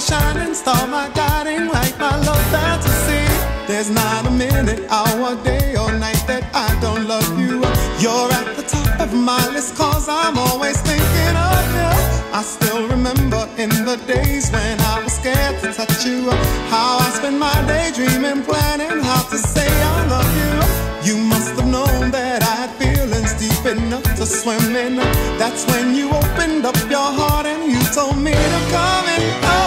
shining star, my guiding light, my love fantasy. There's not a minute, hour, day or night that I don't love you. You're at the top of my list, cause I'm always thinking of you. I still remember in the days when I was scared to touch you, how I spent my day dreaming, planning how to say I love you. You must have known that I had feelings deep enough to swim in. That's when you opened up your heart and you told me to come in.